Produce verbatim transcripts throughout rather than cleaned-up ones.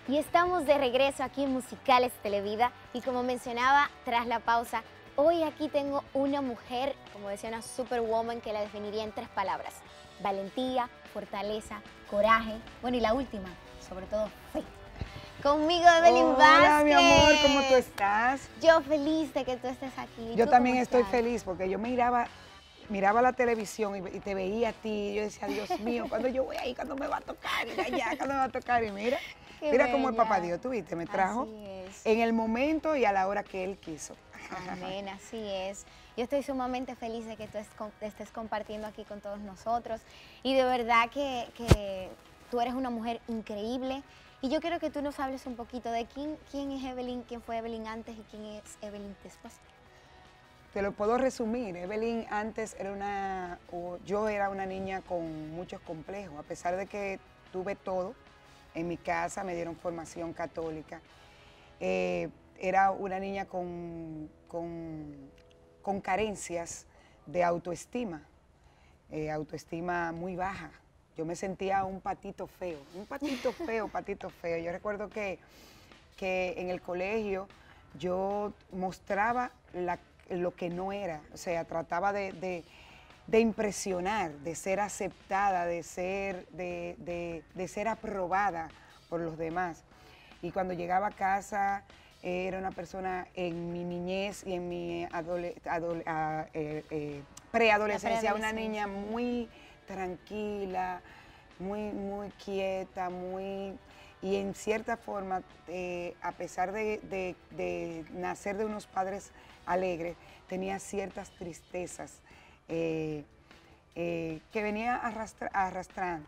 Y estamos de regreso aquí en Musicales Televida y como mencionaba tras la pausa, hoy aquí tengo una mujer, como decía una superwoman, que la definiría en tres palabras: valentía, fortaleza, coraje, bueno, y la última, sobre todo, fe. Conmigo Evelyn Vázquez. Hola, mi amor, ¿cómo tú estás? Yo feliz de que tú estés aquí. Yo ¿Tú también cómo estoy estás? feliz porque yo miraba, miraba la televisión y, y te veía a ti y yo decía, Dios mío, ¿cuándo yo voy ahí? ¿Cuándo me va a tocar? Y allá, ¿cuándo me va a tocar? Y mira, Qué mira cómo el bella. papá Dios, tú viste, me trajo Así es. en el momento y a la hora que Él quiso. Amén, así es. Yo estoy sumamente feliz de que tú estés compartiendo aquí con todos nosotros y de verdad que, que tú eres una mujer increíble y yo quiero que tú nos hables un poquito de quién, quién es Evelyn, quién fue Evelyn antes y quién es Evelyn después. Te lo puedo resumir. Evelyn antes era una, o yo era una niña con muchos complejos, a pesar de que tuve todo en mi casa, me dieron formación católica. Eh, era una niña con, con, con carencias de autoestima, eh, autoestima muy baja. Yo me sentía un patito feo, un patito feo, patito feo. Yo recuerdo que, que en el colegio yo mostraba la, lo que no era, o sea, trataba de, de, de impresionar, de ser aceptada, de ser, de, de, de ser aprobada por los demás. Y cuando llegaba a casa, eh, era una persona en mi niñez y en mi adole, adole, a, eh, eh, preadolescencia, una niña muy tranquila, muy, muy quieta, muy... Y en cierta forma, eh, a pesar de, de, de nacer de unos padres alegres, tenía ciertas tristezas eh, eh, que venía arrastra, arrastrando.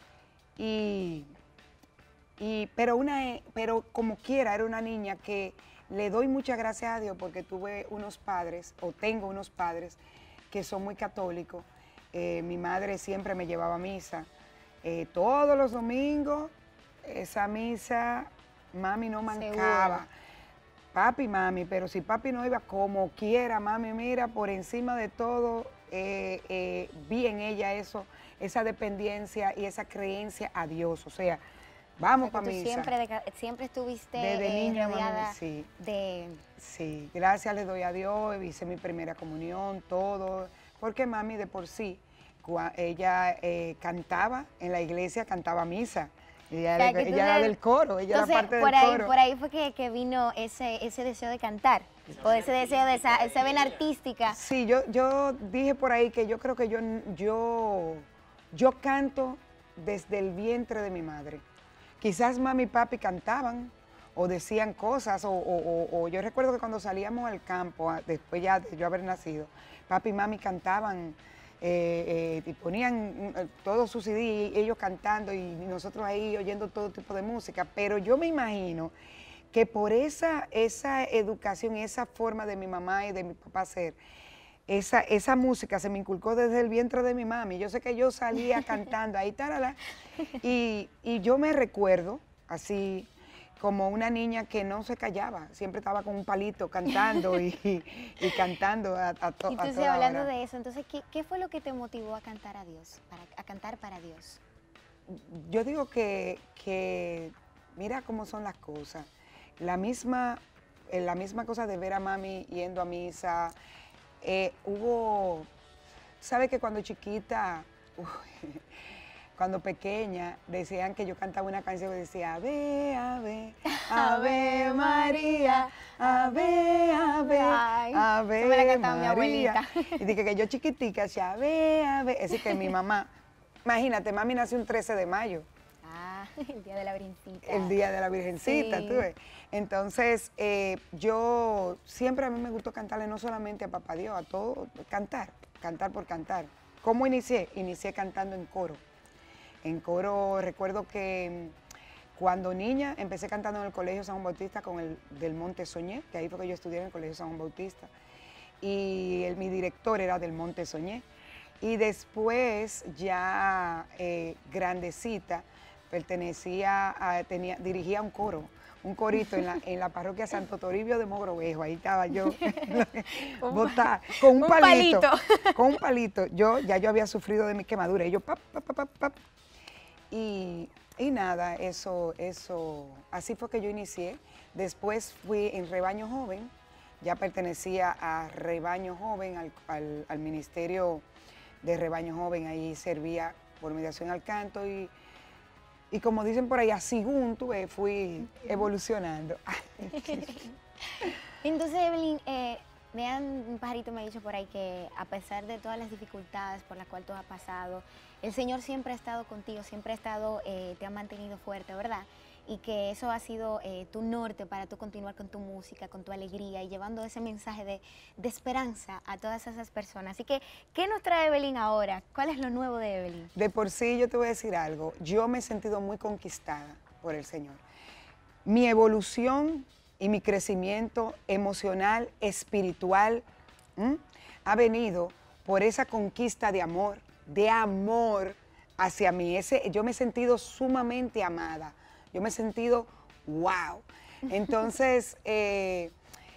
Y... Y, pero, una, pero como quiera, era una niña que le doy muchas gracias a Dios porque tuve unos padres, o tengo unos padres, que son muy católicos. Eh, mi madre siempre me llevaba a misa. Eh, todos los domingos, esa misa, mami no mancaba. Seguro. Papi, mami, pero si papi no iba como quiera, mami, mira, por encima de todo, eh, eh, vi en ella eso, esa dependencia y esa creencia a Dios, o sea, vamos para misa. Siempre, de, siempre estuviste desde eh, niña, rodeada mami, sí. de... Sí, gracias le doy a Dios, hice mi primera comunión, todo, porque mami de por sí, ella eh, cantaba en la iglesia, cantaba misa. Ella, o sea, era, ella era del coro, ella entonces, era parte por del ahí, coro. Por ahí fue que, que vino ese, ese deseo de cantar, o ese deseo de esa, esa vena artística. Sí, yo, yo dije por ahí que yo creo que yo, yo, yo canto desde el vientre de mi madre. Quizás mami y papi cantaban o decían cosas, o, o, o, o yo recuerdo que cuando salíamos al campo, después ya de yo haber nacido, papi y mami cantaban, eh, eh, y ponían eh, todos sus C D, ellos cantando y nosotros ahí oyendo todo tipo de música, pero yo me imagino que por esa, esa educación y esa forma de mi mamá y de mi papá ser, Esa, esa música se me inculcó desde el vientre de mi mami. Yo sé que yo salía cantando ahí, tarala, y, y yo me recuerdo así como una niña que no se callaba, siempre estaba con un palito cantando y, y, y cantando a, a, to, entonces, a toda hablando hora. de eso, entonces, ¿qué, ¿qué fue lo que te motivó a cantar a Dios, para, a cantar para Dios? Yo digo que, que mira cómo son las cosas. La misma, la misma cosa de ver a mami yendo a misa. Eh, hubo, ¿sabe que cuando chiquita, uh, cuando pequeña, decían que yo cantaba una canción que decía Ave, Ave, Ave María, Ave, Ave, Ay, Ave eso me la cantaba María. mi abuelita. Y dije que yo chiquitica decía Ave, Ave, es decir que mi mamá, imagínate, mami nació un trece de mayo. Ah, el día de la Virgencita. El día de la Virgencita, sí. tú ves. Entonces, eh, yo siempre a mí me gustó cantarle no solamente a Papá Dios, a todo, cantar, cantar por cantar. ¿Cómo inicié? Inicié cantando en coro. En coro, recuerdo que cuando niña empecé cantando en el Colegio San Juan Bautista con el del Monte Soñé, que ahí fue que yo estudié en el Colegio San Juan Bautista. Y el, mi director era del Monte Soñé. Y después, ya eh, grandecita, pertenecía a, tenía, dirigía un coro, un corito en la, en la parroquia Santo Toribio de Mogrovejo. Ahí estaba yo, botada, con un, un palito, palito, con un palito. Yo, ya yo había sufrido de mi quemadura, y yo, pap, pap, pap, pap, y Y nada, eso, eso, así fue que yo inicié. Después fui en Rebaño Joven, ya pertenecía a Rebaño Joven, al, al, al Ministerio de Rebaño Joven, ahí servía por mediación al canto y, y como dicen por ahí, así junto eh, fui evolucionando. Entonces, Evelyn, eh, me han, un pajarito me ha dicho por ahí que a pesar de todas las dificultades por las cuales tú has pasado, el Señor siempre ha estado contigo, siempre ha estado, eh, te ha mantenido fuerte, ¿verdad? Y que eso ha sido eh, tu norte para tú continuar con tu música, con tu alegría y llevando ese mensaje de, de esperanza a todas esas personas. Así que, ¿qué nos trae Evelyn ahora? ¿Cuál es lo nuevo de Evelyn? De por sí, yo te voy a decir algo, yo me he sentido muy conquistada por el Señor. Mi evolución y mi crecimiento emocional, espiritual, ¿m? ha venido por esa conquista de amor, de amor hacia mí. Ese, yo me he sentido sumamente amada. Yo me he sentido, wow. Entonces, eh,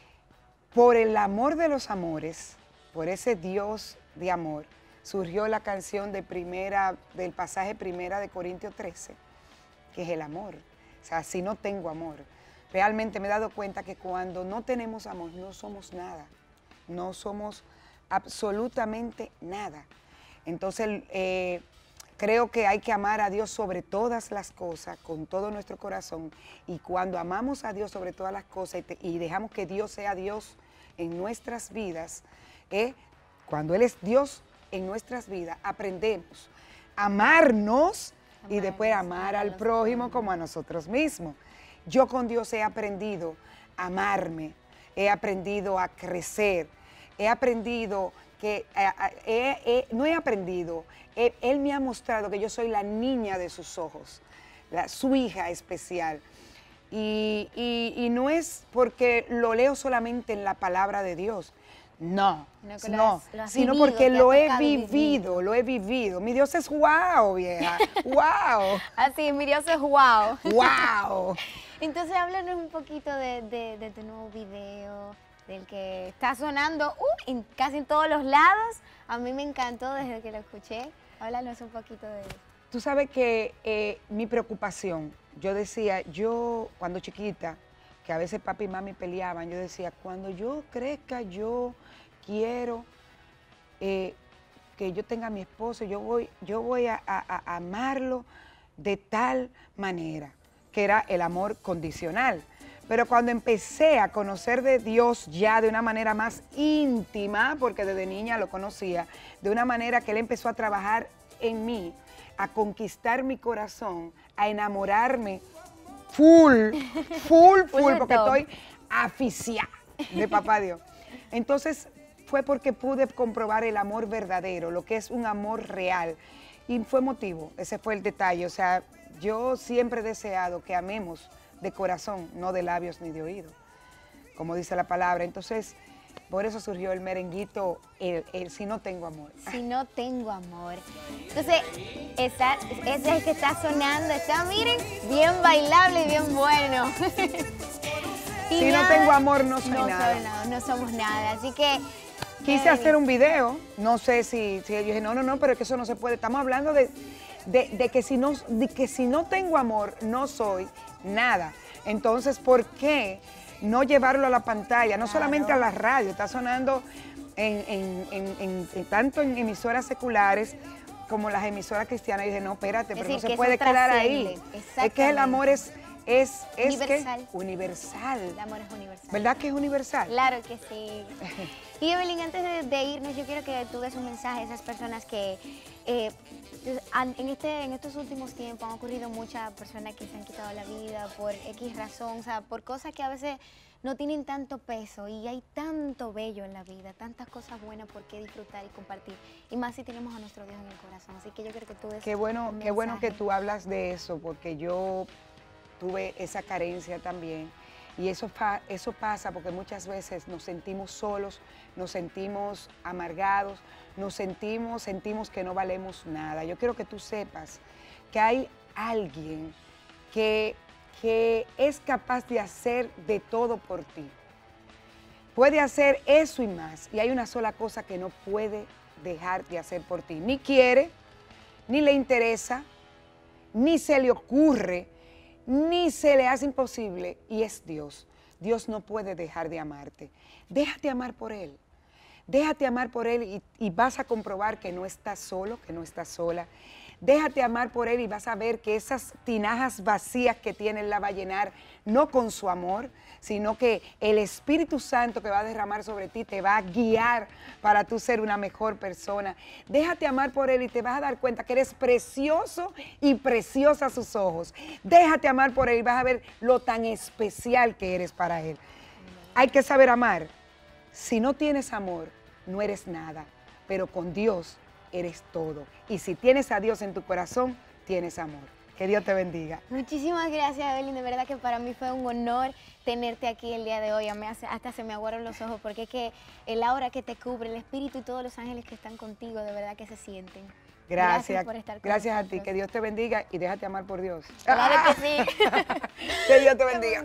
por el amor de los amores, por ese Dios de amor, surgió la canción de primera, del pasaje primera de Corintios trece, que es el amor. O sea, si no tengo amor. Realmente me he dado cuenta que cuando no tenemos amor, no somos nada. No somos absolutamente nada. Entonces, eh, creo que hay que amar a Dios sobre todas las cosas, con todo nuestro corazón. Y cuando amamos a Dios sobre todas las cosas y, te, y dejamos que Dios sea Dios en nuestras vidas, eh, cuando Él es Dios en nuestras vidas, aprendemos a amarnos Amar, y después amar al prójimo como a nosotros mismos. Yo con Dios he aprendido a amarme, he aprendido a crecer, he aprendido que eh, eh, eh, no he aprendido, eh, Él me ha mostrado que yo soy la niña de sus ojos, la, su hija especial. Y, y, y no es porque lo leo solamente en la palabra de Dios, no, no, no lo has, lo has sino vivido, porque lo he vivido, vivido, lo he vivido. Mi Dios es wow, vieja, wow. Así, mi Dios es wow. Wow. Entonces, háblanos un poquito de, de, de tu nuevo video, del que está sonando uh, en casi en todos los lados. A mí me encantó desde que lo escuché. Háblanos un poquito de él. Tú sabes que eh, mi preocupación, yo decía, yo cuando chiquita, que a veces papi y mami peleaban, yo decía, cuando yo crezca, yo quiero eh, que yo tenga a mi esposo, yo voy, yo voy a, a, a amarlo de tal manera, que era el amor condicional. Pero cuando empecé a conocer de Dios ya de una manera más íntima, porque desde niña lo conocía, de una manera que Él empezó a trabajar en mí, a conquistar mi corazón, a enamorarme full, full, full, porque estoy aficiada de papá Dios. Entonces fue porque pude comprobar el amor verdadero, lo que es un amor real. Y fue motivo, ese fue el detalle. O sea, yo siempre he deseado que amemos de corazón, no de labios ni de oído, como dice la palabra. Entonces, por eso surgió el merenguito, el, el Si no tengo amor. Si no tengo amor. Entonces, esa, ese es el que está sonando, está, miren, bien bailable y bien bueno. Y si nada, no tengo amor, no soy no nada. Soy nada. No somos nada, así que... Quise eh, hacer un video, no sé si, si yo dije, no, no, no, pero es que eso no se puede. Estamos hablando de, de, de, que, si no, de que si no tengo amor, no soy nada. Entonces, ¿por qué no llevarlo a la pantalla? No claro. solamente a la radio, está sonando en, en, en, en, en, tanto en emisoras seculares como las emisoras cristianas. Y dije, no, espérate, es pero decir, no se puede quedar ahí. Es que el amor es... Es, es universal. Que universal. El amor es universal. ¿Verdad que es universal? Claro que sí. Y Evelyn, antes de, de irnos, yo quiero que tú des un mensaje a esas personas que eh, en, este, en estos últimos tiempos han ocurrido muchas personas que se han quitado la vida por X razón, o sea, por cosas que a veces no tienen tanto peso y hay tanto bello en la vida, tantas cosas buenas por qué disfrutar y compartir. Y más si tenemos a nuestro Dios en el corazón. Así que yo quiero que tú des qué bueno, un qué bueno que tú hablas de eso, porque yo tuve esa carencia también y eso, eso pasa porque muchas veces nos sentimos solos, nos sentimos amargados, nos sentimos, sentimos que no valemos nada. Yo quiero que tú sepas que hay alguien que, que es capaz de hacer de todo por ti. Puede hacer eso y más, y hay una sola cosa que no puede dejar de hacer por ti. Ni quiere, ni le interesa, ni se le ocurre, ni se le hace imposible, y es Dios. Dios no puede dejar de amarte. Déjate amar por Él. Déjate amar por Él y, y vas a comprobar que no estás solo, que no estás sola. Déjate amar por Él y vas a ver que esas tinajas vacías que tiene Él la va a llenar, no con su amor, sino que el Espíritu Santo que va a derramar sobre ti te va a guiar para tú ser una mejor persona. Déjate amar por Él y te vas a dar cuenta que eres precioso y preciosa a sus ojos. Déjate amar por Él y vas a ver lo tan especial que eres para Él. Hay que saber amar. Si no tienes amor, no eres nada, pero con Dios eres todo. Y si tienes a Dios en tu corazón, tienes amor. Que Dios te bendiga. Muchísimas gracias, Evelyn. De verdad que para mí fue un honor tenerte aquí el día de hoy. Hasta se me aguaron los ojos porque es que el aura que te cubre, el Espíritu y todos los ángeles que están contigo, de verdad que se sienten. Gracias. Gracias por estar con Gracias nosotros. a ti. Que Dios te bendiga y déjate amar por Dios. Claro que sí. Que Dios te bendiga.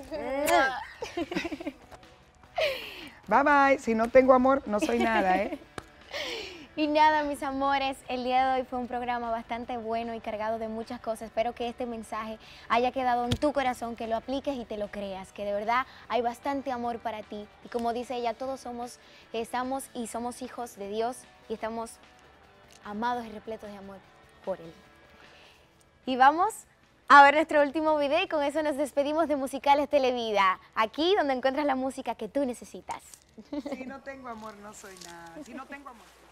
Bye, bye. Si no tengo amor, no soy nada, ¿eh? Y nada, mis amores, el día de hoy fue un programa bastante bueno y cargado de muchas cosas. Espero que este mensaje haya quedado en tu corazón, que lo apliques y te lo creas, que de verdad hay bastante amor para ti. Y como dice ella, todos somos, estamos y somos hijos de Dios y estamos amados y repletos de amor por Él. Y vamos a ver nuestro último video y con eso nos despedimos de Musicales Televida, aquí donde encuentras la música que tú necesitas. Si no tengo amor, no soy nada. Si no tengo amor...